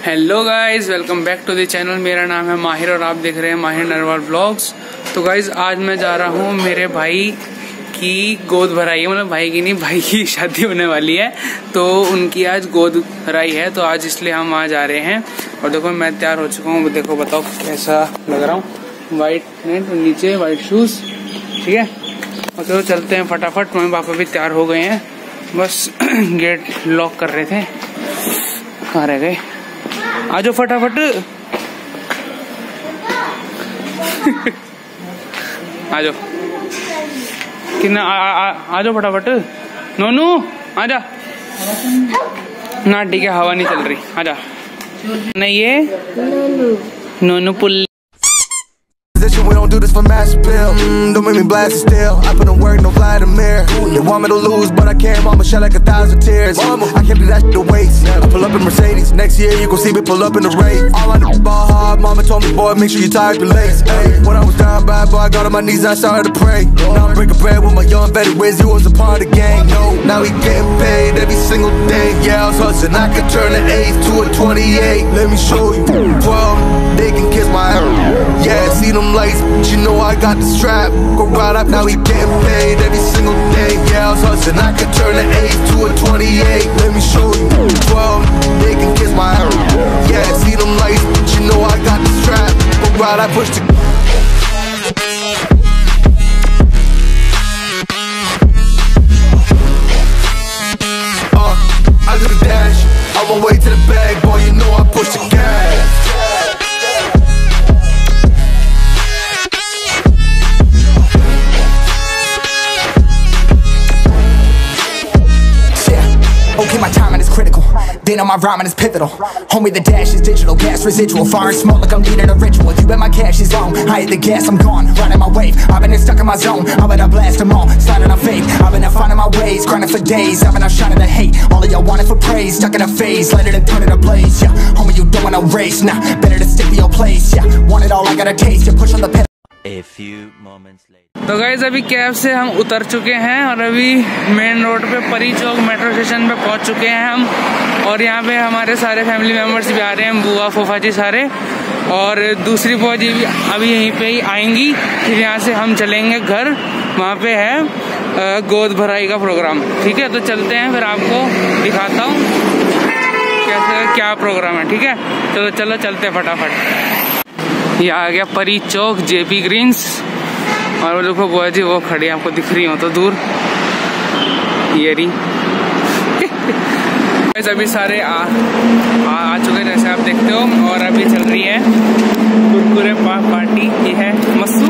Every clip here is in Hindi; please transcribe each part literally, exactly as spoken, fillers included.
Hello guys, welcome back to the channel. मेरा नाम है माहिर और आप देख रहे हैं माहिर नरवाल ब्लॉग्स। तो गाइज आज मैं जा रहा हूँ मेरे भाई की गोद भराई है, मतलब भाई की नहीं, भाई की शादी होने वाली है तो उनकी आज गोद भराई है, तो आज इसलिए हम वहाँ जा रहे हैं। और देखो मैं तैयार हो चुका हूँ, देखो बताओ कैसा लग रहा हूँ। वाइट पैंट नीचे वाइट शूज, ठीक है। और चलो चलते हैं फटाफट। मम्मी पापा भी तैयार हो गए हैं, बस गेट लॉक कर रहे थे। कहाँ रह गए? आ जाओ फटाफट। आ जाओ कितना, आ जाओ फटाफट। नोनू आ जा ना, ठीक है हवा नहीं चल रही, आ जा। नहीं ये नोनू नोनू पुल। We don't do this for mass appeal. Mm, don't make me blast it still. I put in work, no fly to mirror. They want me to lose, but I can't. Mama shed like a thousand tears. Mama, I can't do that shit to waste. I pull up in Mercedes. Next year you gon' see me pull up in the race. All I know is ball hard. Mama told me, boy, make sure you tie up your lace. Hey, when I was down bad, boy, I got on my knees and I started to pray. Now I'm breaking bread with my young vet Wiz. He was a part of the gang. No, now he getting paid every single day. Yeah, I was hustling. I could turn an eight to a twenty-eight. Let me show you. twelve, they can kiss my ass. Yeah, see them lights. You know I got the strap, go right up, now he getting paid every single day. Yeah, I was hustling, I could turn an eight to a twenty-eight. Let me show you. twelve, they can kiss my ass. Yeah, see them lights, you know I got the strap, go right, I push the. Uh, I do the dash, I'm on way to the bag, boy, you know I push the gas. They know my rhyming is pivotal. Homie, the dash is digital, gas residual. Far and smoke like I'm leading a ritual. You bet my cash is long. I hit the gas, I'm gone. Riding my wave. I've been stuck in my zone. I bet I blast them all. Sliding on faith. I've been finding my ways. Grinding for days. I've been out shining the hate. All of y'all wanted for praise. Stuck in a phase. Let it and turn it ablaze. Yeah, homie, you don't want no race. Nah, better to stick to your place. Yeah, want it all, I got a taste. You push on the pedal. A few moments later. तो गाइज अभी कैब से हम उतर चुके हैं और अभी मेन रोड पे परी चौक मेट्रो स्टेशन पे पहुंच चुके हैं हम। और यहाँ पे हमारे सारे फैमिली मेम्बर्स भी आ रहे हैं, बुआ फूफा जी सारे, और दूसरी बुआ जी भी अभी यहीं पे ही आएंगी। फिर यहाँ से हम चलेंगे घर, वहाँ पे है गोद भराई का प्रोग्राम, ठीक है। तो चलते हैं, फिर आपको दिखाता हूँ कैसे क्या प्रोग्राम है, ठीक है। चलो चलो चलते हैं फटाफट। ये आ गया परी चौक, जेपी ग्रीन्स, और वो देखो बुआ जी वो खड़ी, आपको दिख रही हो तो दूर, ये रही। अभी सारे आ, आ, आ चुके जैसे आप देखते हो, और अभी चल रही है कुरकुरे पा पार्टी। ये है मस्सू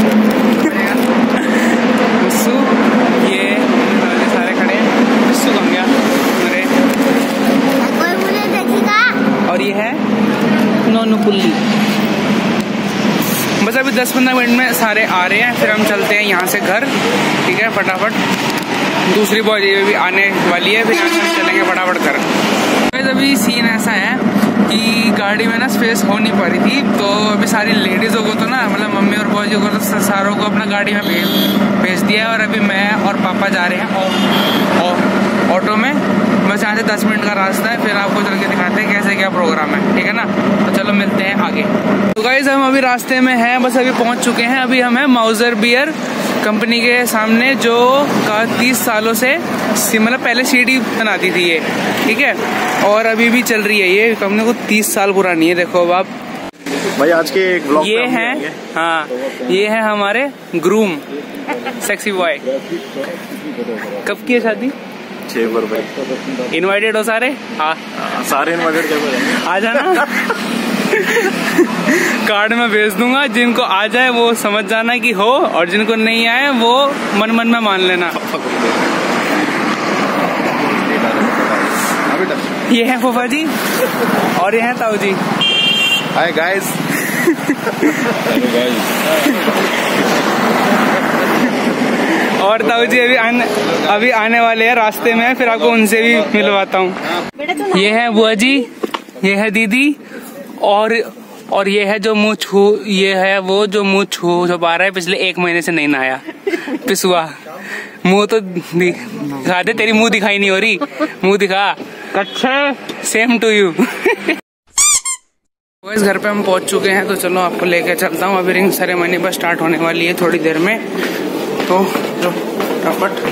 मस्सू, ये सारे खड़े हैं। मस्सू कम गया अरे, और ये है नोनू पुल्ली। बस अभी दस पंद्रह मिनट में सारे आ रहे हैं, फिर हम चलते हैं यहाँ से घर, ठीक है फटाफट। दूसरी बॉय भी आने वाली है, फिर यहाँ से हम चलेंगे फटाफट घर। अभी सीन ऐसा है कि गाड़ी में ना स्पेस हो नहीं पा रही थी, तो अभी सारी लेडीज़ों को तो ना, मतलब मम्मी और बॉय को तो सारों को अपना गाड़ी में भेज भेज दिया है। और अभी मैं और पापा जा रहे हैं और ऑटो में। बस यहाँ से दस मिनट का रास्ता है, फिर आपको चल के दिखाते हैं कैसे क्या प्रोग्राम है, ठीक है ना। तो चलो मिलते हैं आगे। तो गाइस हम अभी रास्ते में हैं, बस अभी पहुँच चुके हैं। अभी हम हैं माउजर बियर कंपनी के सामने, जो का तीस सालों से मतलब पहले सीडी बनाती थी ये, ठीक है। और अभी भी चल रही है ये कंपनी, को तीस साल पुरानी है। देखो अब आप भाई आज के एक ब्लॉग ये है, हाँ ये है हमारे ग्रूम सेक्सी बॉय। कब की है शादी? छह फरवरी। इनवाइटेड हो सारे? हाँ सारे इनवाइटेड आ जाना। कार्ड में भेज दूंगा, जिनको आ जाए वो समझ जाना कि हो, और जिनको नहीं आए वो मन मन में मान लेना। ये है फूफा जी और ये है ताऊ जी। Hi guys. और ताऊ जी अभी आने अभी आने वाले हैं, रास्ते में है, फिर आपको उनसे भी मिलवाता हूँ। ये है बुआ जी, ये है दीदी, और और ये है जो मुँह छू, ये है वो जो मुँह छू छुपा रहा है, पिछले एक महीने से नहीं नहाया, पिसुआ। मुँह तो दिखा दे, तेरी मुँह दिखाई नहीं हो रही, मुँह दिखा। अच्छा सेम टू यू। इस घर पे हम पहुंच चुके हैं, तो चलो आपको लेके चलता हूँ। अभी रिंग सेरेमनी बस स्टार्ट होने वाली है थोड़ी देर में, तो जो फटाफट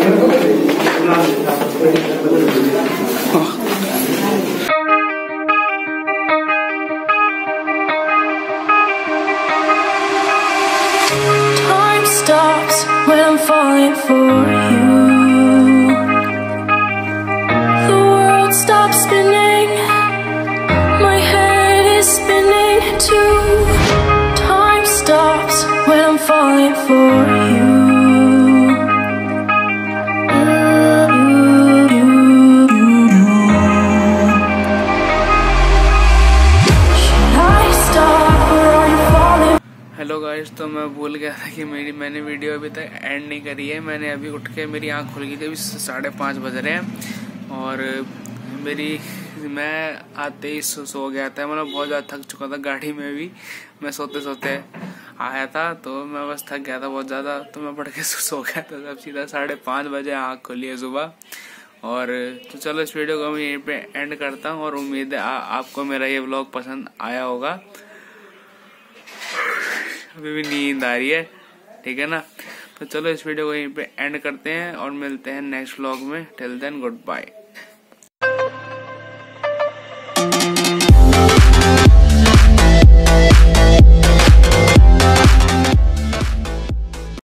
Time stops when I'm falling for you. The world stops spinning. My head is spinning too. Time stops when I'm falling for you. Should I stop or are you falling? Hello guys, तो मैं भूल गया था कि मेरी मैंने वीडियो अभी तक एंड नहीं करी है। मैंने अभी उठ के, मेरी आंख खुल गई थी, अभी साढ़े पाँच बज रहे हैं और मेरी मैं आते ही सो, सो गया था। मतलब बहुत ज़्यादा थक चुका था, गाड़ी में भी मैं सोते सोते आया था, तो मैं बस थक गया था बहुत ज़्यादा, तो मैं पढ़ के सो, सो गया था। तब सीधा साढ़े पाँच बजे आँख खुली है सुबह। और तो चलो इस वीडियो को मैं यहीं पे एंड करता हूँ और उम्मीद है आ, आपको मेरा ये व्लॉग पसंद आया होगा। अभी भी नींद आ रही है, ठीक है ना। तो चलो इस वीडियो को यहीं पे एंड करते हैं और मिलते हैं नेक्स्ट व्लॉग में। Till then good bye.